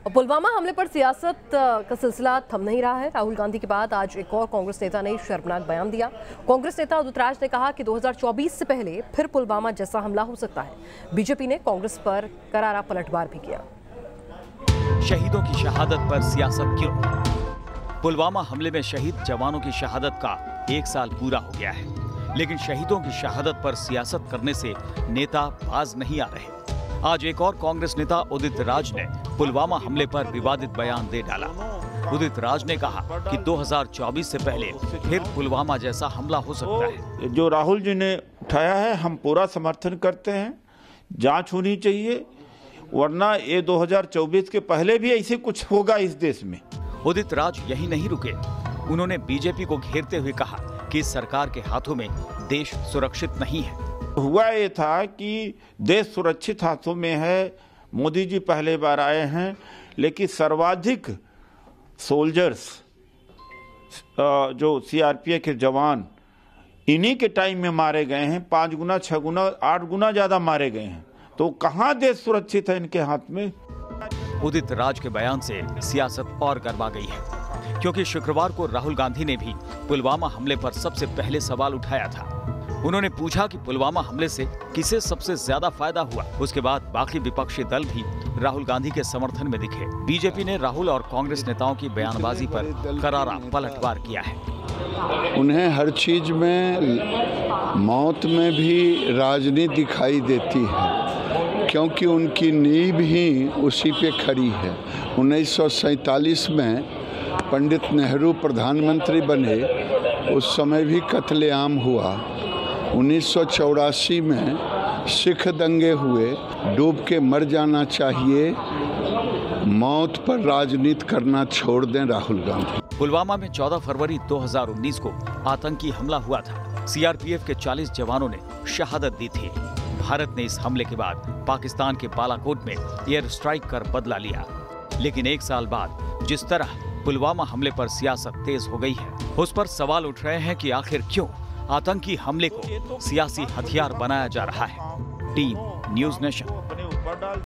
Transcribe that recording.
पुलवामा हमले पर सियासत का सिलसिला थम नहीं रहा है। राहुल गांधी के बाद आज एक और कांग्रेस नेता ने शर्मनाक बयान दिया। कांग्रेस नेता उदित राज ने कहा कि 2024 से पहले फिर पुलवामा जैसा हमला हो सकता है। बीजेपी ने कांग्रेस पर करारा पलटवार भी किया। शहीदों की शहादत पर सियासत क्यों? पुलवामा हमले में शहीद जवानों की शहादत का 1 साल पूरा हो गया है, लेकिन शहीदों की शहादत पर सियासत करने से नेता बाज नहीं आ रहे। आज एक और कांग्रेस नेता उदित राज ने पुलवामा हमले पर विवादित बयान दे डाला। उदित राज ने कहा कि 2024 से पहले फिर पुलवामा जैसा हमला हो सकता है। जो राहुल जी ने उठाया है, हम पूरा समर्थन करते हैं। जांच होनी चाहिए, वरना ये 2024 के पहले भी ऐसे कुछ होगा इस देश में। उदित राज यही नहीं रुके, उन्होंने बीजेपी को घेरते हुए कहा कि सरकार के हाथों में देश सुरक्षित नहीं है। हुआ ये था कि देश सुरक्षित हाथों में है। मोदी जी पहले बार आए हैं, लेकिन सर्वाधिक सोल्जर्स जो सीआरपीएफ के जवान इन्हीं के टाइम में मारे गए हैं। 5 गुना 6 गुना 8 गुना ज्यादा मारे गए हैं। तो कहां देश सुरक्षित है इनके हाथ में? उदित राज के बयान से सियासत और गरमा गई है, क्योंकि शुक्रवार को राहुल गांधी ने भी पुलवामा हमले पर सबसे पहले सवाल उठाया था। उन्होंने पूछा कि पुलवामा हमले से किसे सबसे ज्यादा फायदा हुआ। उसके बाद बाकी विपक्षी दल भी राहुल गांधी के समर्थन में दिखे। बीजेपी ने राहुल और कांग्रेस नेताओं की बयानबाजी पर करारा पलटवार किया है। उन्हें हर चीज में, मौत में भी राजनीति दिखाई देती है, क्योंकि उनकी नींव ही उसी पे खड़ी है। 1947 में पंडित नेहरू प्रधानमंत्री बने, उस समय भी कत्लेआम हुआ। 1984 में सिख दंगे हुए। डूब के मर जाना चाहिए, मौत पर राजनीति करना छोड़ दें राहुल गांधी। पुलवामा में 14 फरवरी 2019 को आतंकी हमला हुआ था। सीआरपीएफ के 40 जवानों ने शहादत दी थी। भारत ने इस हमले के बाद पाकिस्तान के बालाकोट में एयर स्ट्राइक कर बदला लिया। लेकिन 1 साल बाद जिस तरह पुलवामा हमले पर सियासत तेज हो गई है, उस पर सवाल उठ रहे हैं कि आखिर क्यों आतंकी हमले को सियासी हथियार बनाया जा रहा है। Team News nation.